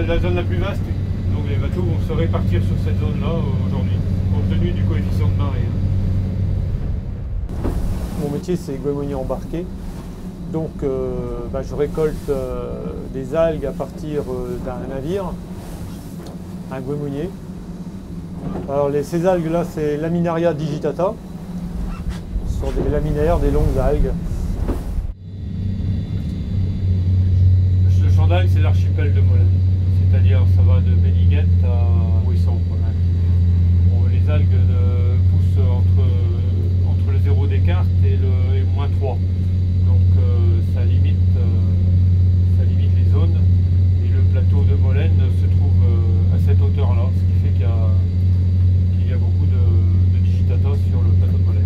la zone la plus vaste. Donc les bateaux vont se répartir sur cette zone-là aujourd'hui, compte tenu du coefficient de marée. Mon métier, c'est goémonier embarqué. Donc je récolte des algues à partir d'un navire, un goémonier. Alors ces algues-là, c'est Laminaria digitata. Ce sont des laminaires, des longues algues. Le champ d'algues, c'est l'archipel de Molène. C'est-à-dire, ça va de Béniguette à Ouessant. Bon, les algues poussent entre le 0 Descartes et -3. Donc ça limite les zones. Et le plateau de Molène se trouve à cette hauteur-là, ce qui fait qu'il y a beaucoup de digitata sur le plateau de Molène.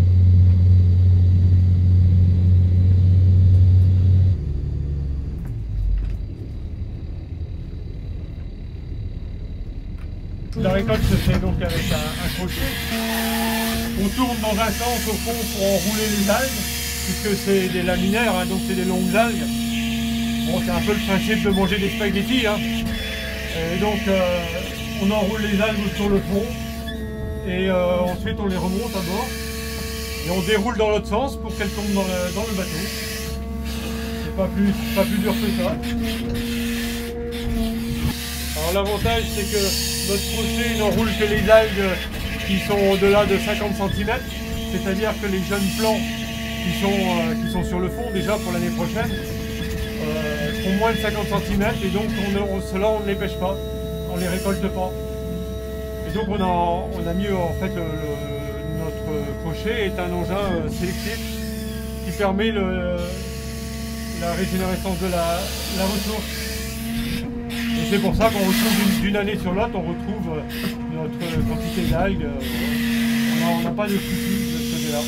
La récolte se fait donc avec un crochet. On tourne dans un sens au fond pour enrouler les algues, puisque c'est des laminaires, hein, donc c'est des longues algues. Bon, c'est un peu le principe de manger des spaghettis. Hein. Et donc on enroule les algues sur le fond et ensuite on les remonte à bord et on déroule dans l'autre sens pour qu'elles tombent dans le bateau. C'est pas plus dur que ça. Alors l'avantage c'est que notre crochet n'enroule que les algues qui sont au-delà de 50 cm, c'est-à-dire que les jeunes plants qui sont sur le fond déjà pour l'année prochaine font moins de 50 cm et donc ceux-là on ne les pêche pas, on ne les récolte pas. Et donc on a mis en fait notre crochet est un engin sélectif qui permet la régénérescence de la ressource. Et c'est pour ça qu'on retrouve d'une année sur l'autre, on retrouve notre quantité d'algues. On n'a pas de soucis de ce côté-là.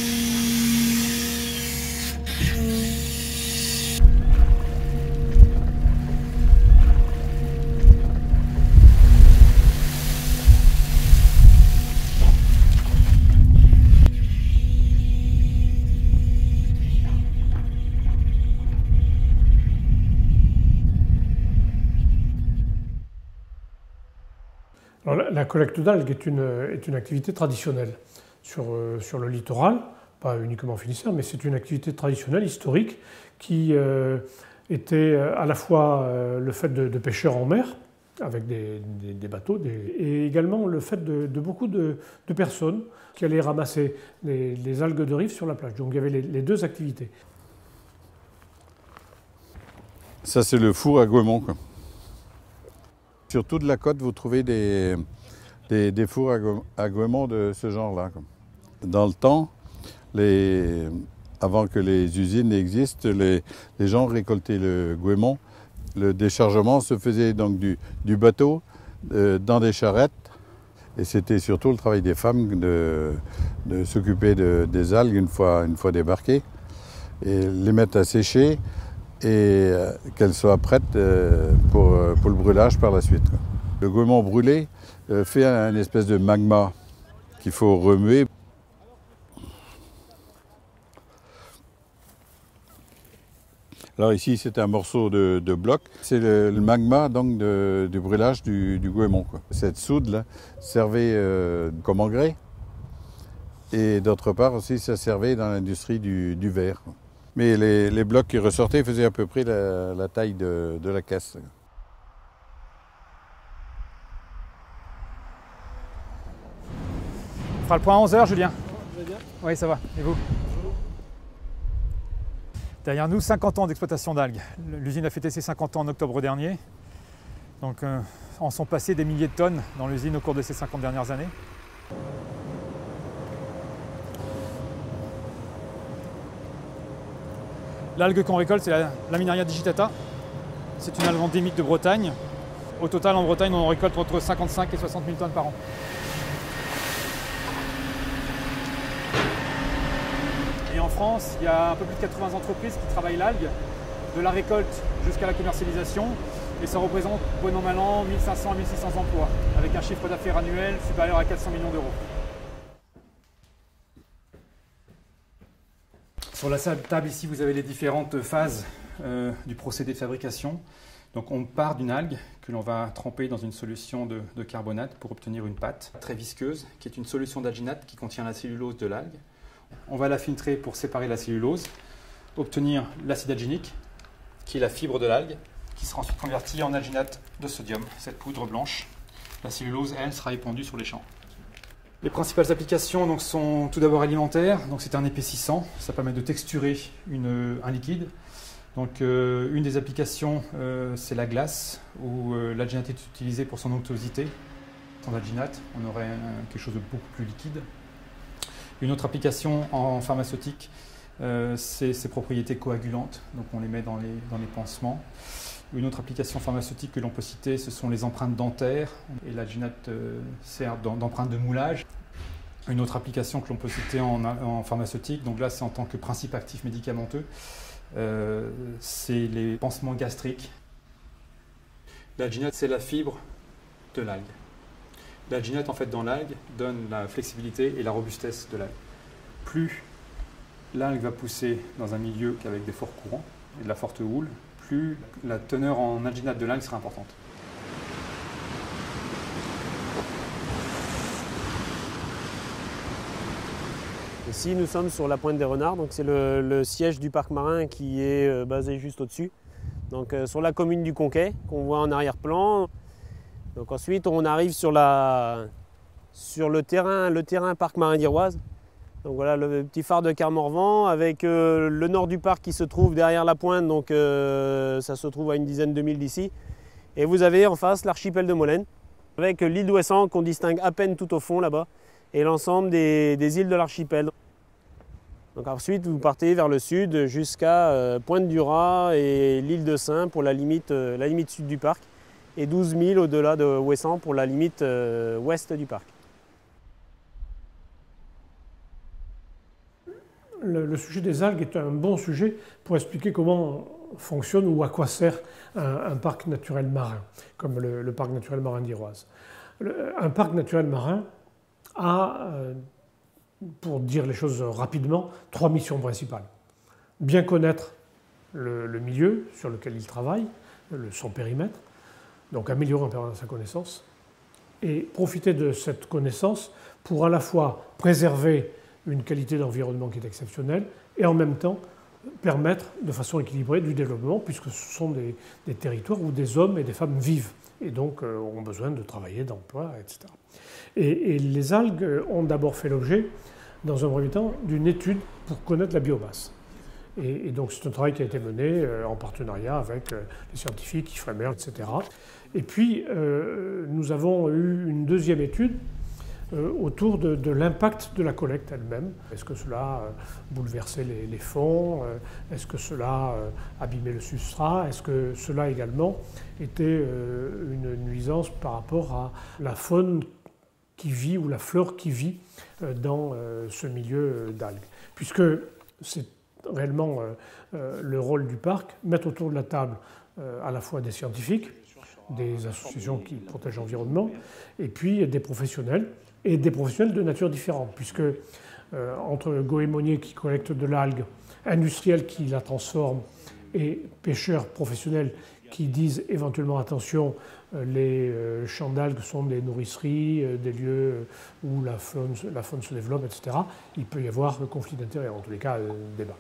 Alors, la collecte d'algues est une activité traditionnelle sur le littoral, pas uniquement finistère, mais c'est une activité traditionnelle, historique, qui était à la fois le fait de pêcheurs en mer, avec des bateaux, et également le fait de beaucoup de personnes qui allaient ramasser les algues de rive sur la plage. Donc il y avait les deux activités. Ça c'est le four à goémon, quoi. Sur toute la côte, vous trouvez des fours à goémon de ce genre-là. Dans le temps, avant que les usines existent, les gens récoltaient le goémon. Le déchargement se faisait donc du bateau dans des charrettes. Et c'était surtout le travail des femmes de s'occuper des algues une fois débarquées et les mettre à sécher et qu'elles soient prêtes pour le brûlage par la suite. Le goémon brûlé fait une espèce de magma qu'il faut remuer. Alors ici c'est un morceau de bloc, c'est le magma donc du brûlage du goémon, quoi. Cette soude là servait comme engrais et d'autre part aussi ça servait dans l'industrie du verre. Mais les blocs qui ressortaient faisaient à peu près la taille de la caisse. On fera le point à 11 h, Julien. Vous allez bien ? Oui, ça va. Et vous ? Derrière nous, 50 ans d'exploitation d'algues. L'usine a fêté ses 50 ans en octobre dernier. Donc, en sont passés des milliers de tonnes dans l'usine au cours de ces 50 dernières années. L'algue qu'on récolte, c'est la Laminaria digitata. C'est une algue endémique de Bretagne. Au total, en Bretagne, on récolte entre 55 et 60 000 tonnes par an. Et en France, il y a un peu plus de 80 entreprises qui travaillent l'algue, de la récolte jusqu'à la commercialisation. Et ça représente, bon an mal an, 1500 à 1600 emplois, avec un chiffre d'affaires annuel supérieur à 400 millions d'euros. Sur la table ici, vous avez les différentes phases du procédé de fabrication. Donc on part d'une algue que l'on va tremper dans une solution de carbonate pour obtenir une pâte très visqueuse, qui est une solution d'alginate qui contient la cellulose de l'algue. On va la filtrer pour séparer la cellulose, obtenir l'acide alginique, qui est la fibre de l'algue, qui sera ensuite convertie en alginate de sodium, cette poudre blanche. La cellulose, elle, sera épandue sur les champs. Les principales applications donc, sont tout d'abord alimentaires, donc c'est un épaississant, ça permet de texturer un liquide. Donc une des applications, c'est la glace, où l'alginate est utilisé pour son onctuosité. Sans alginate, on aurait quelque chose de beaucoup plus liquide. Une autre application en pharmaceutique, c'est ses propriétés coagulantes, donc on les met dans les pansements. Une autre application pharmaceutique que l'on peut citer, ce sont les empreintes dentaires, et l'alginate sert d'empreinte de moulage. Une autre application que l'on peut citer en pharmaceutique, donc là c'est en tant que principe actif médicamenteux, c'est les pansements gastriques. L'alginate, c'est la fibre de l'algue. L'alginate, en fait, dans l'algue, donne la flexibilité et la robustesse de l'algue. Plus l'algue va pousser dans un milieu avec des forts courants et de la forte houle, plus la teneur en alginate de l'algue sera importante. Ici, nous sommes sur la pointe des Renards, donc c'est le siège du parc marin qui est basé juste au-dessus. Donc sur la commune du Conquet, qu'on voit en arrière-plan. Donc ensuite, on arrive sur le terrain parc marin d'Iroise. Donc voilà le petit phare de Carmorvan avec le nord du parc qui se trouve derrière la pointe, donc ça se trouve à une dizaine de milles d'ici. Et vous avez en face l'archipel de Molène, avec l'île d'Ouessant qu'on distingue à peine tout au fond là-bas, et l'ensemble des îles de l'archipel. Donc ensuite, vous partez vers le sud jusqu'à Pointe-du-Raz et l'île de Saint pour la limite sud du parc, et 12 milles au-delà de Ouessant pour la limite ouest du parc. Le sujet des algues est un bon sujet pour expliquer comment fonctionne ou à quoi sert un parc naturel marin, comme le parc naturel marin d'Iroise. Un parc naturel marin a, pour dire les choses rapidement, 3 missions principales. Bien connaître le milieu sur lequel il travaille, son périmètre, donc améliorer en permanence sa connaissance, et profiter de cette connaissance pour à la fois préserver une qualité d'environnement qui est exceptionnelle et en même temps permettre de façon équilibrée du développement, puisque ce sont des territoires où des hommes et des femmes vivent et donc ont besoin de travailler, d'emploi, etc. Et les algues ont d'abord fait l'objet, dans un premier temps, d'une étude pour connaître la biomasse. Et donc c'est un travail qui a été mené en partenariat avec les scientifiques, Ifremer, etc. Et puis nous avons eu une deuxième étude autour de l'impact de la collecte elle-même. Est-ce que cela bouleversait les fonds? Est-ce que cela abîmait le substrat? Est-ce que cela également était une nuisance par rapport à la faune qui vit ou la flore qui vit dans ce milieu d'algues? Puisque c'est réellement le rôle du parc, mettre autour de la table à la fois des scientifiques, des associations qui protègent l'environnement, et puis des professionnels, et des professionnels de nature différente, puisque entre goémoniers qui collectent de l'algue, industriels qui la transforment, et pêcheurs professionnels qui disent éventuellement attention, les champs d'algues sont des nourriceries, des lieux où la faune se développe, etc. Il peut y avoir conflit d'intérêts, en tous les cas débat.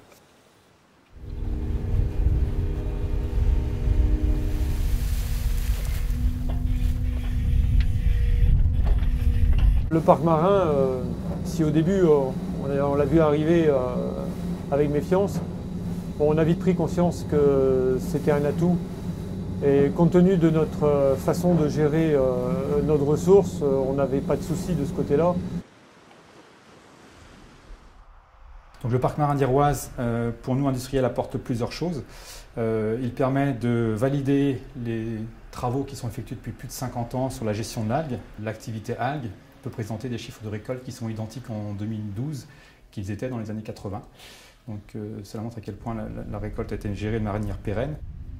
Le parc marin, si au début on l'a vu arriver avec méfiance, on a vite pris conscience que c'était un atout. Et compte tenu de notre façon de gérer notre ressource, on n'avait pas de souci de ce côté-là. Donc le parc marin d'Iroise, pour nous industriels, apporte plusieurs choses. Il permet de valider les travaux qui sont effectués depuis plus de 50 ans sur la gestion de l'algue. L'activité algue peut présenter des chiffres de récolte qui sont identiques en 2012 qu'ils étaient dans les années 80. Donc cela montre à quel point la récolte a été gérée de manière pérenne.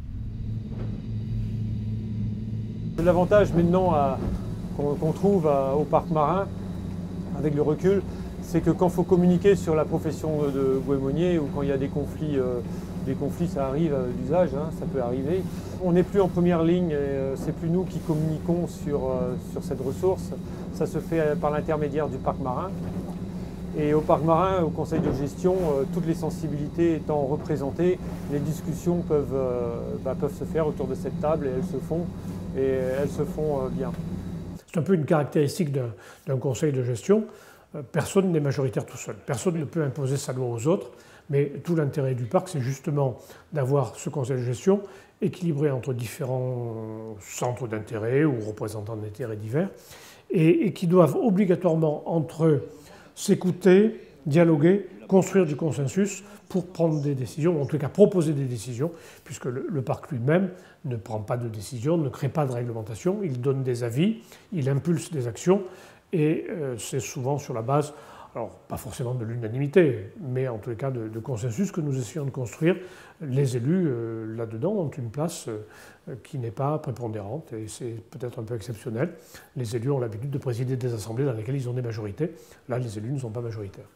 L'avantage maintenant qu'on trouve au parc marin, avec le recul, c'est que quand il faut communiquer sur la profession de goémonier ou quand il y a des conflits Des conflits, ça arrive d'usage, hein, ça peut arriver. On n'est plus en première ligne, et c'est plus nous qui communiquons sur cette ressource. Ça se fait par l'intermédiaire du parc marin. Et au parc marin, au conseil de gestion, toutes les sensibilités étant représentées, les discussions peuvent se faire autour de cette table et elles se font bien. C'est un peu une caractéristique d'un conseil de gestion. Personne n'est majoritaire tout seul. Personne ne peut imposer sa loi aux autres. Mais tout l'intérêt du parc, c'est justement d'avoir ce conseil de gestion équilibré entre différents centres d'intérêt ou représentants d'intérêts divers et qui doivent obligatoirement entre eux s'écouter, dialoguer, construire du consensus pour prendre des décisions, ou en tout cas proposer des décisions, puisque le parc lui-même ne prend pas de décision, ne crée pas de réglementation, il donne des avis, il impulse des actions, et c'est souvent sur la base, alors pas forcément de l'unanimité, mais en tous les cas de consensus que nous essayons de construire. Les élus, là-dedans, ont une place qui n'est pas prépondérante, et c'est peut-être un peu exceptionnel. Les élus ont l'habitude de présider des assemblées dans lesquelles ils ont des majorités. Là, les élus ne sont pas majoritaires.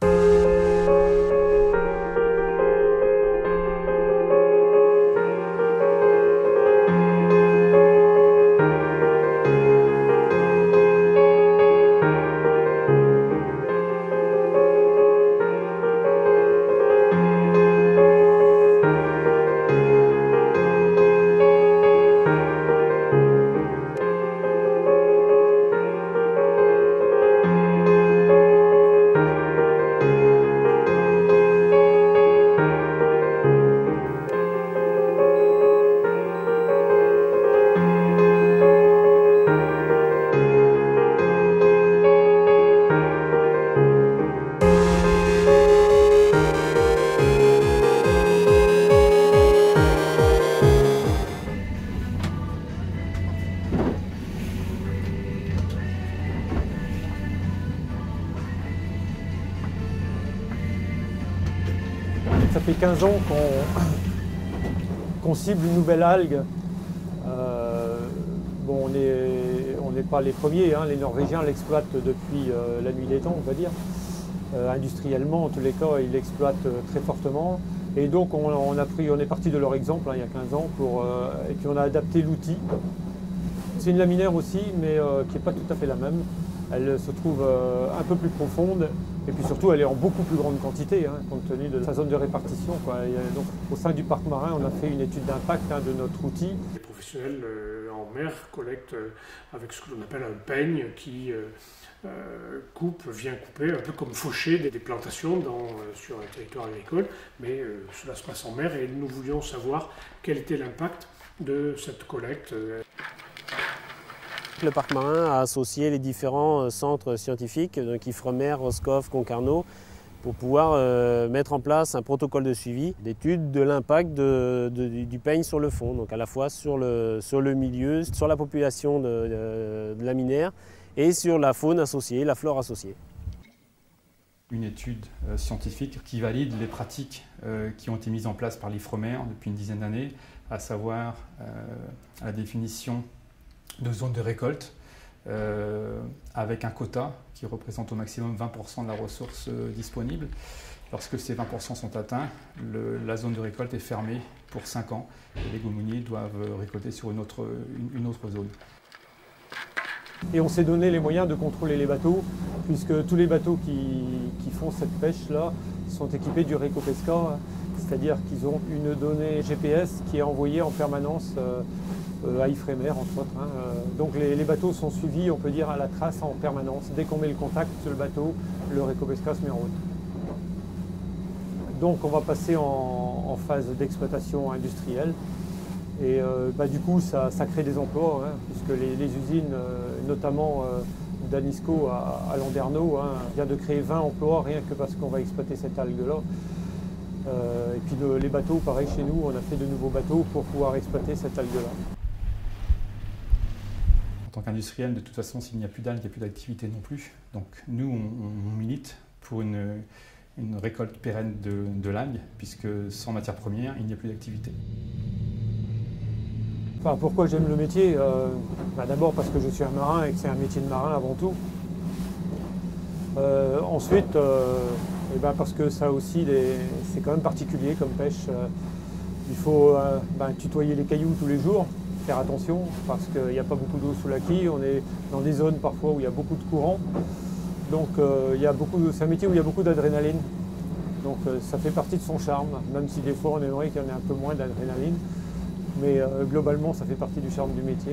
Ça fait 15 ans qu'on cible une nouvelle algue. Bon, on n'est pas les premiers, hein. Les Norvégiens l'exploitent depuis la nuit des temps, on va dire. Industriellement, en tous les cas, ils l'exploitent très fortement. Et donc, on est parti de leur exemple, hein, il y a 15 ans, et puis on a adapté l'outil. C'est une laminaire aussi, mais qui n'est pas tout à fait la même. Elle se trouve un peu plus profonde et puis surtout elle est en beaucoup plus grande quantité, hein, compte tenu de sa zone de répartition, quoi. Donc, au sein du parc marin, on a fait une étude d'impact, hein, de notre outil. Les professionnels en mer collectent avec ce que l'on appelle un peigne qui vient couper, un peu comme faucher des plantations sur un territoire agricole, mais cela se passe en mer et nous voulions savoir quel était l'impact de cette collecte. Le parc marin a associé les différents centres scientifiques, donc Ifremer, Roscoff, Concarneau, pour pouvoir mettre en place un protocole de suivi d'étude de l'impact du peigne sur le fond, donc à la fois sur le milieu, sur la population de laminaires et sur la faune associée, la flore associée. Une étude scientifique qui valide les pratiques qui ont été mises en place par l'Ifremer depuis une dizaine d'années, à savoir la définition de zones de récolte avec un quota qui représente au maximum 20% de la ressource disponible. Lorsque ces 20% sont atteints, la zone de récolte est fermée pour 5 ans et les goémoniers doivent récolter sur une autre zone. Et on s'est donné les moyens de contrôler les bateaux, puisque tous les bateaux qui font cette pêche-là sont équipés du Recopesca, c'est-à-dire qu'ils ont une donnée GPS qui est envoyée en permanence à Ifremer, entre autres, hein. Donc les bateaux sont suivis, on peut dire, à la trace en permanence. Dès qu'on met le contact sur le bateau, le Recopesca se met en route. Donc on va passer en phase d'exploitation industrielle. Et du coup, ça crée des emplois, hein, puisque les usines, notamment Danisco à Landerneau, hein, vient de créer 20 emplois rien que parce qu'on va exploiter cette algue-là. Et puis les bateaux, pareil chez nous, on a fait de nouveaux bateaux pour pouvoir exploiter cette algue-là. En tant qu'industriel, de toute façon, s'il n'y a plus d'algues, il n'y a plus d'activité non plus. Donc nous, on milite pour une récolte pérenne de l'algue, puisque sans matière première, il n'y a plus d'activité. Enfin, pourquoi j'aime le métier? D'abord parce que je suis un marin et que c'est un métier de marin avant tout. Ensuite, Et ben parce que ça aussi, c'est quand même particulier comme pêche. Il faut tutoyer les cailloux tous les jours, faire attention, parce qu'il n'y a pas beaucoup d'eau sous la quille. On est dans des zones parfois où il y a beaucoup de courant. Donc c'est un métier où il y a beaucoup d'adrénaline. Donc ça fait partie de son charme, même si des fois on aimerait qu'il y en ait un peu moins d'adrénaline. Mais globalement, ça fait partie du charme du métier.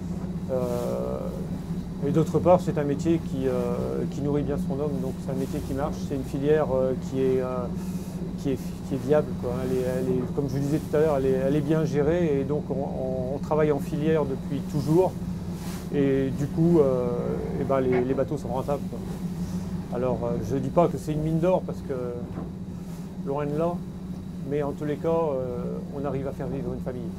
Et d'autre part, c'est un métier qui nourrit bien son homme, donc c'est un métier qui marche, c'est une filière qui est viable, quoi. Comme je vous disais tout à l'heure, elle est bien gérée, et donc on travaille en filière depuis toujours, et du coup, les bateaux sont rentables, quoi. Alors, je ne dis pas que c'est une mine d'or, parce que loin de là, mais en tous les cas, on arrive à faire vivre une famille.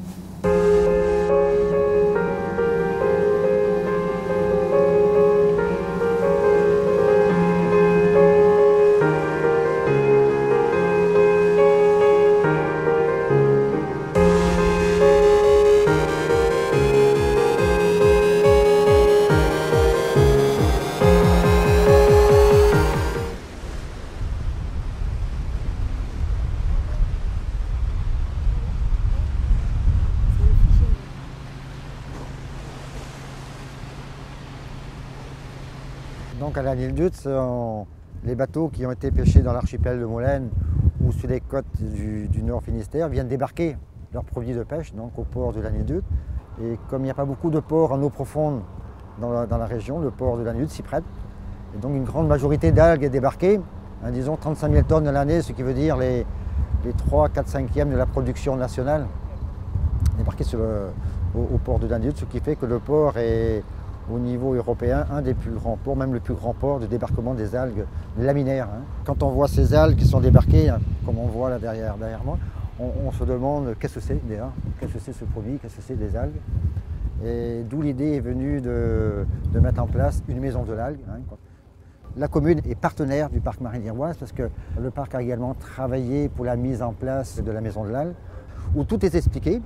Donc à la Nil d'Utz, les bateaux qui ont été pêchés dans l'archipel de Molène ou sur les côtes du Nord Finistère viennent débarquer leurs produits de pêche donc, au port de la Nil d'Utz. Et comme il n'y a pas beaucoup de ports en eau profonde dans la région, le port de la Nil d'Utz s'y prête. Et donc une grande majorité d'algues est débarquée, disons 35 000 tonnes à l'année, ce qui veut dire les 3, 4, 5e de la production nationale débarquée au port de la Nil d'Utz, ce qui fait que le port est au niveau européen, un des plus grands ports, même le plus grand port de débarquement des algues laminaires. Quand on voit ces algues qui sont débarquées, comme on voit là derrière moi, on se demande qu'est-ce que c'est déjà, qu'est-ce que c'est ce produit, qu'est-ce que c'est des algues. Et d'où l'idée est venue de mettre en place une maison de l'algue. La commune est partenaire du parc marin d'Iroise parce que le parc a également travaillé pour la mise en place de la maison de l'algue, où tout est expliqué,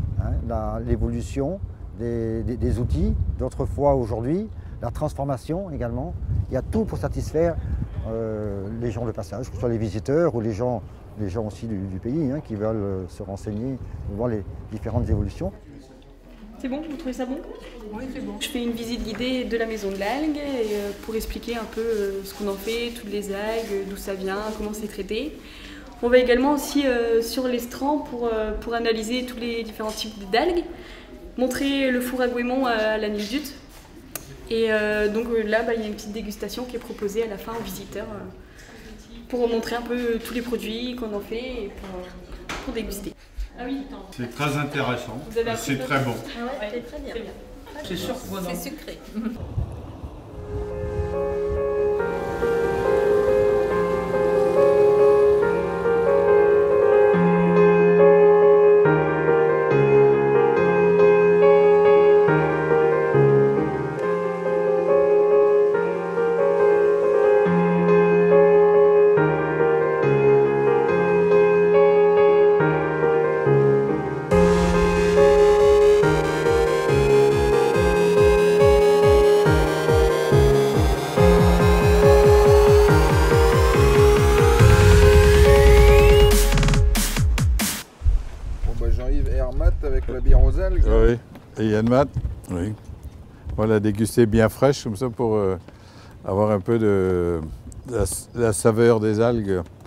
l'évolution des outils d'autrefois aujourd'hui, la transformation également. Il y a tout pour satisfaire les gens de passage, que ce soit les visiteurs ou les gens aussi du pays qui veulent se renseigner, voir les différentes évolutions. C'est bon? Vous trouvez ça bon? Oui, c'est bon. Je fais une visite guidée de la maison de l'algue pour expliquer un peu ce qu'on en fait, toutes les algues, d'où ça vient, comment c'est traité. On va également aussi sur l'estran pour analyser tous les différents types d'algues, montrer le four à goémon à la Nil d'Utz. Et donc là, il y a une petite dégustation qui est proposée à la fin aux visiteurs pour montrer un peu tous les produits qu'on en fait et pour déguster. Ah oui. C'est très intéressant, c'est très bon. Ah ouais, c'est très bien. C'est surprenant. C'est sucré. Avec la bière aux algues. Oui, et Yann Matt, oui. On l'a dégusté bien fraîche, comme ça, pour avoir un peu de la saveur des algues.